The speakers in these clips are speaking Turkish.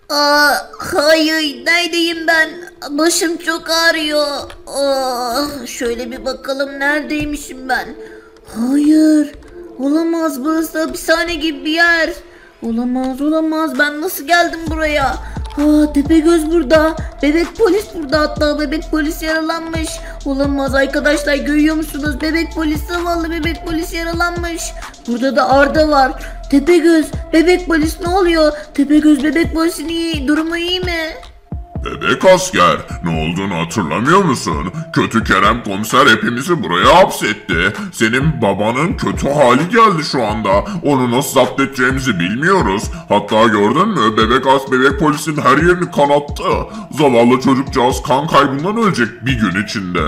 Hayır, neredeyim ben? Başım çok ağrıyor. Şöyle bir bakalım, neredeymişim ben? Hayır, olamaz, burası hapishane gibi bir yer. Olamaz, ben nasıl geldim buraya? Tepegöz burada, bebek polis burada, hatta bebek polis yaralanmış. Olamaz arkadaşlar, görüyor musunuz? Bebek polis, zavallı bebek polis yaralanmış. Burada da Arda var. Tepegöz, bebek polis, ne oluyor? Tepegöz, bebek polisin durumu iyi mi? Bebek asker, ne olduğunu hatırlamıyor musun? Kötü Kerem komiser hepimizi buraya hapsetti. Senin babanın kötü hali geldi şu anda. Onu nasıl zapt edeceğimizi bilmiyoruz. Hatta gördün mü? Bebek polisin her yerini kanattı. Zavallı çocukcağız kan kaybından ölecek bir gün içinde.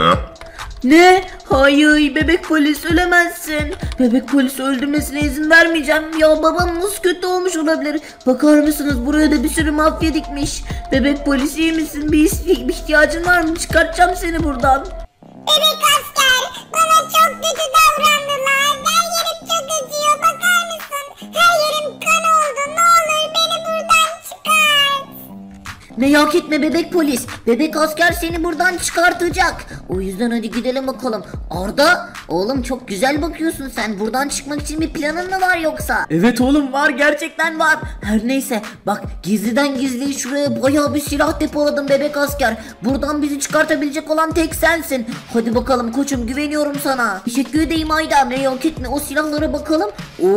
Ne? Hayır, bebek polis ölemezsin. Bebek polisi öldürmesine izin vermeyeceğim. Ya babam nasıl kötü olmuş olabilir? Bakar mısınız, buraya da bir sürü mafya dikmiş. Bebek polis, iyi misin? Bir ihtiyacın var mı? Çıkartacağım seni buradan. Bebek asker, bana çok kötü davrandılar. Her yerim çok acıyor, bakar mısın? Her yerim kan oldu. Ne olur beni buradan çıkart. Merak etme bebek polis. Bebek asker seni buradan çıkartacak. O yüzden hadi gidelim bakalım. Arda, oğlum çok güzel bakıyorsun sen. Buradan çıkmak için bir planın mı var yoksa? Evet oğlum, var, gerçekten var. Her neyse, bak gizliden gizliye şuraya bayağı bir silah depoladım bebek asker. Buradan bizi çıkartabilecek olan tek sensin. Hadi bakalım koçum, güveniyorum sana. Teşekkür edeyim Ayda, merak etme, o silahlara bakalım.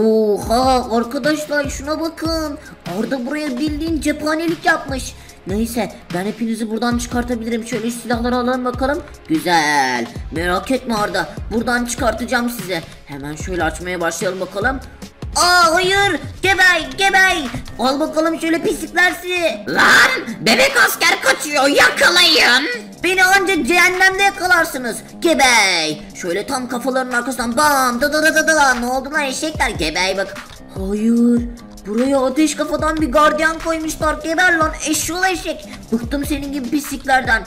Oha arkadaşlar, şuna bakın. Arda buraya bildiğin cephanelik yapmış. Neyse, ben hepinizi buradan çıkartabilirim. Şöyle şu silahları alalım bakalım. Güzel. Merak etme Arda, buradan çıkartacağım sizi. Hemen şöyle açmaya başlayalım bakalım. Hayır, gebey. Al bakalım şöyle pislikler sizi. Lan, bebek asker kaçıyor, yakalayın. Beni ancak cehennemde yakalarsınız. Gebey. Şöyle tam kafalarının arkasından bam da. Ne oldu lan eşekler? Gebey bak. Hayır, buraya ateş kafadan bir gardiyan koymuşlar. Geber lan eşşoğlu eşek. Bıktım senin gibi pisliklerden.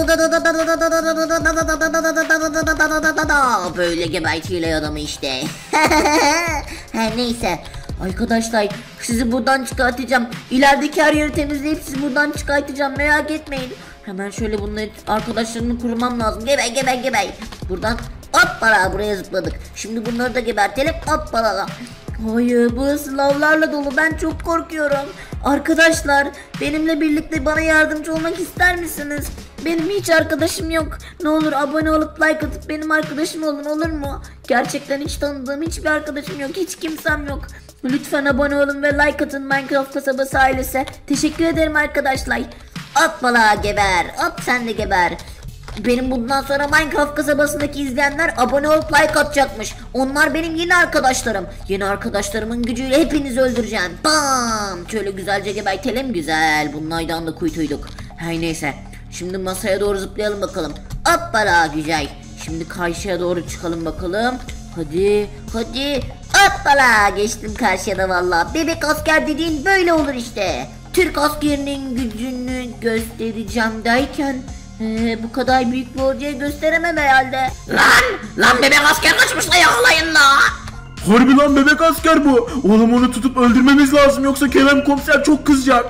Böyle gebertiyle adamı işte. Her neyse. Arkadaşlar, sizi buradan çıkartacağım. İlerideki her yeri temizleyip sizi buradan çıkartacağım, merak etmeyin. Hemen şöyle bunları, arkadaşlarımı kurmam lazım. Gebey. Buradan hoppala, buraya zıpladık. Şimdi bunları da gebertelim, hoppala. Hayır, burası lavlarla dolu, ben çok korkuyorum. Arkadaşlar, benimle birlikte bana yardımcı olmak ister misiniz? Benim hiç arkadaşım yok. Ne olur abone olup like atıp benim arkadaşım olun, olur mu? Gerçekten hiç tanıdığım hiçbir arkadaşım yok, hiç kimsem yok. Lütfen abone olun ve like atın Minecraft kasabası ailesi. Teşekkür ederim arkadaşlar. Hoppala, geber, hop sen de geber. Benim bundan sonra Minecraft kasabasındaki izleyenler abone olup like atacakmış. Onlar benim yeni arkadaşlarım. Yeni arkadaşlarımın gücüyle hepinizi öldüreceğim. Bam! Şöyle güzelce gebertelim, güzel. Bunlardan da kuytuyduk. Her neyse. Şimdi masaya doğru zıplayalım bakalım. Hoppala, güzel. Şimdi karşıya doğru çıkalım bakalım. Hadi. Hoppala, geçtim karşıya da valla. Bebek asker dediğin böyle olur işte. Türk askerinin gücünü göstereceğim derken bu kadar büyük bir orduya gösteremem herhalde. Lan bebek asker kaçmış da, yakalayın la. Harbi lan, bebek asker bu. Oğlum onu tutup öldürmemiz lazım, yoksa Kerem komiser çok kızacak.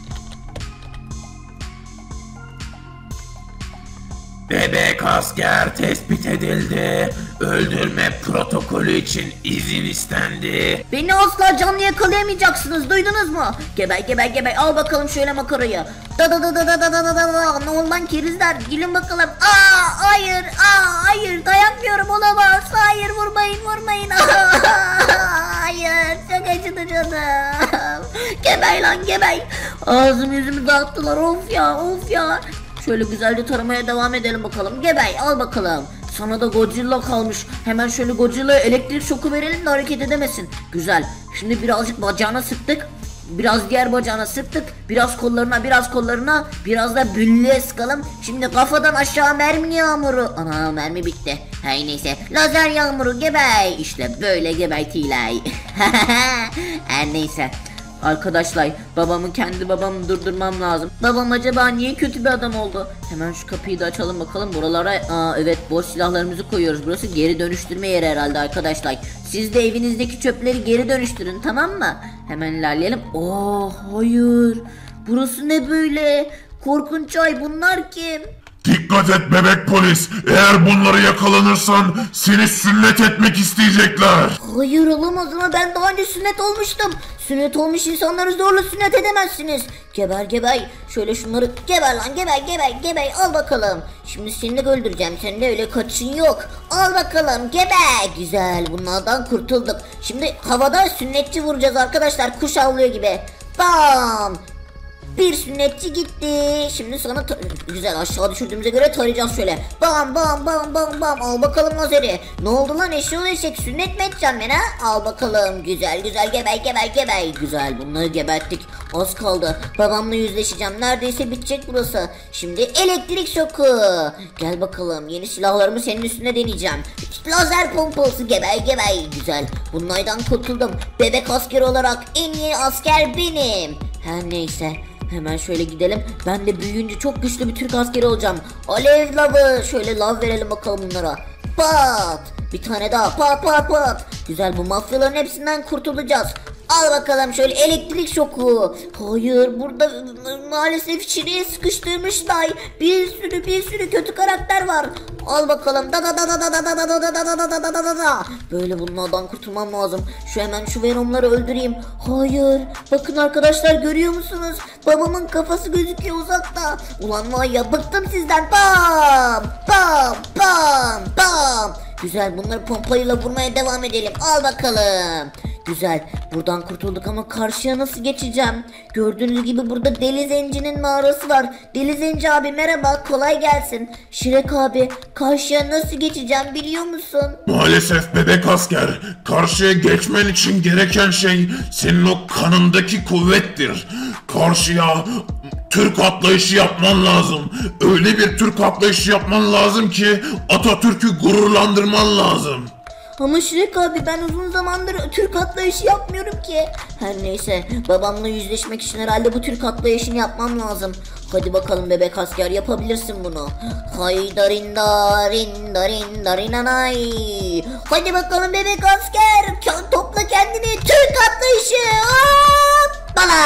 Bebek asker tespit edildi. Öldürme protokolü için izin istendi. Beni asla canlı yakalayamayacaksınız, duydunuz mu? Geber, al bakalım şöyle makarayı. Ne oldu lan kerizler, gelin bakalım. Hayır, dayanmıyorum, olamaz. Hayır, vurmayın. Hayır, çok acıdı canım. Geber. Ağzım yüzümü dağıttılar, of ya. Şöyle güzelce taramaya devam edelim bakalım. Gebey, al bakalım. Sana da Godzilla kalmış. Hemen şöyle Godzilla'ya elektrik şoku verelim de hareket edemesin. Güzel. Şimdi birazcık bacağına sıktık. Biraz diğer bacağına sıktık. Biraz kollarına. Biraz da büllüğe sıkalım. Şimdi kafadan aşağı mermi yağmuru. Ana, mermi bitti. Her neyse. Lazer yağmuru, gebey. İşte böyle gebertiyle. Her neyse. Arkadaşlar, kendi babamı durdurmam lazım. Babam acaba niye kötü bir adam oldu? Hemen şu kapıyı da açalım bakalım. Buralara evet, boş silahlarımızı koyuyoruz. Burası geri dönüştürme yeri herhalde arkadaşlar. Siz de evinizdeki çöpleri geri dönüştürün, tamam mı? Hemen ilerleyelim. Hayır. Burası ne böyle? Korkunç ay, bunlar kim? Dikkat et bebek polis. Eğer bunları yakalanırsan seni sünnet etmek isteyecekler. Hayır olamaz ama ben daha önce sünnet olmuştum. Sünnet olmuş insanları zorla sünnet edemezsiniz. Geber geber. Şöyle şunları geber lan, geber al bakalım. Şimdi seni de öldüreceğim. Senin de öyle kaçın yok. Al bakalım geber. Güzel, bunlardan kurtulduk. Şimdi havada sünnetçi vuracağız arkadaşlar, kuş avlıyor gibi. Bam. Bir sünnetçi gitti. Şimdi sana güzel aşağı düşürdüğümüze göre tarayacağız şöyle. Bam bam bam bam bam. Al bakalım lazeri. Ne oldu lan eşeğoğlu eşek, sünnet mi edeceğim ben ha? Al bakalım. Güzel geber. Güzel, bunları geberttik. Az kaldı. Babamla yüzleşeceğim. Neredeyse bitecek burası. Şimdi elektrik şoku. Gel bakalım. Yeni silahlarımı senin üstüne deneyeceğim. Lazer pompası geber. Güzel. Bunlardan kurtuldum. Bebek asker olarak en iyi asker benim. Her neyse. Hemen şöyle gidelim. Ben de büyüyünce çok güçlü bir Türk askeri olacağım. Alev lavı. Şöyle lav verelim bakalım bunlara. Pat. Bir tane daha. Pat. Güzel, bu mafyaların hepsinden kurtulacağız. Al bakalım şöyle elektrik şoku. Hayır, burada maalesef çileye sıkıştırmışlar. Bir sürü kötü karakter var. Al bakalım. Da. Böyle bunlardan kurtulmam lazım. Hemen şu Venom'ları öldüreyim. Hayır. Bakın arkadaşlar, görüyor musunuz? Babamın kafası gözüküyor uzakta. Ulan var ya, bıktım sizden. Bam. Güzel, bunları pompayla vurmaya devam edelim. Al bakalım. Güzel, buradan kurtulduk ama karşıya nasıl geçeceğim? Gördüğünüz gibi burada Deli Zenci'nin mağarası var. Deli Zenci abi merhaba, kolay gelsin. Şirek abi, karşıya nasıl geçeceğim biliyor musun? Maalesef bebek asker. Karşıya geçmen için gereken şey senin o kanındaki kuvvettir. Karşıya Türk atlayışı yapman lazım. Öyle bir Türk atlayışı yapman lazım ki Atatürk'ü gururlandırman lazım. Ama Şirek abi, ben uzun zamandır Türk atlayışı yapmıyorum ki. Her neyse, babamla yüzleşmek için herhalde bu Türk atlayışını yapmam lazım. Hadi bakalım bebek asker, yapabilirsin bunu. Haydarindarindarindarinanay. Hadi bakalım bebek asker, topla kendini, Türk atlayışı. Hoppala.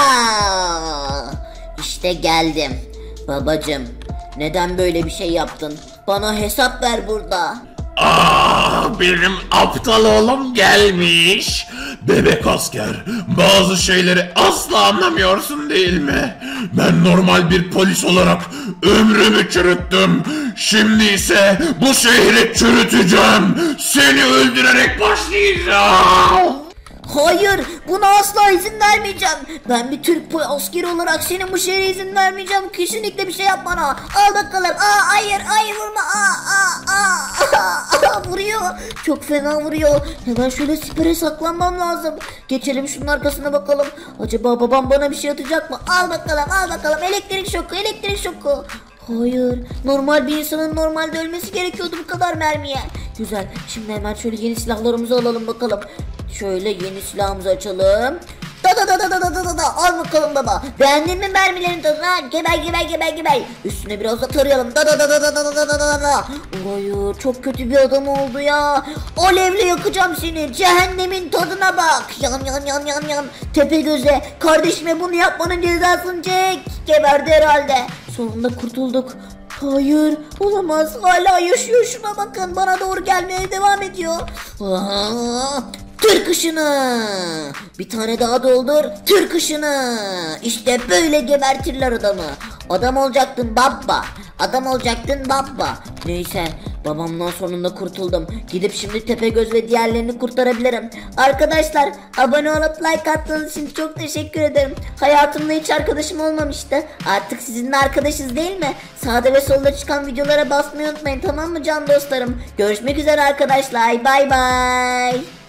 İşte geldim. Babacım, neden böyle bir şey yaptın? Bana hesap ver burada. Benim aptal oğlum gelmiş. Bebek asker, bazı şeyleri asla anlamıyorsun değil mi? Ben normal bir polis olarak ömrümü çürüttüm. Şimdi ise bu şehri çürüteceğim. Seni öldürerek başlayacağım. Hayır, buna asla izin vermeyeceğim. Ben bir Türk askeri olarak senin bu şehre izin vermeyeceğim. Kesinlikle bir şey yap bana. Al bakalım. Hayır vurma. Vuruyor. Çok fena vuruyor. Hemen şöyle sipere saklanmam lazım. Geçelim şunun arkasına bakalım. Acaba babam bana bir şey atacak mı? Al bakalım. Elektrik şoku. Hayır, normal bir insanın normalde ölmesi gerekiyordu bu kadar mermiye. Güzel, şimdi hemen şöyle yeni silahlarımızı alalım bakalım. Şöyle yeni silahımızı açalım. Da. Al bakalım baba. Beğendin mi mermilerin tadını? Geber. Üstüne biraz da tarayalım. Da. Hayır, çok kötü bir adam oldu ya. Alevle yakacağım seni. Cehennemin tadına bak. Yan. Tepegöz'e, kardeşime bunu yapmanın cezasını çek. Geberdi herhalde. Sonunda kurtulduk. Hayır, olamaz, hala yaşıyor, şuna bakın, bana doğru gelmeye devam ediyor. Türk ışını. Bir tane daha doldur. Türk ışını. İşte böyle gebertirler adamı. Adam olacaktın baba. Neyse, babamdan sonunda kurtuldum. Gidip şimdi Tepegöz ve diğerlerini kurtarabilirim. Arkadaşlar, abone olup like attığınız için çok teşekkür ederim. Hayatımda hiç arkadaşım olmamıştı. Artık sizinle arkadaşız değil mi? Sağda ve solda çıkan videolara basmayı unutmayın, tamam mı can dostlarım? Görüşmek üzere arkadaşlar. Bay bay.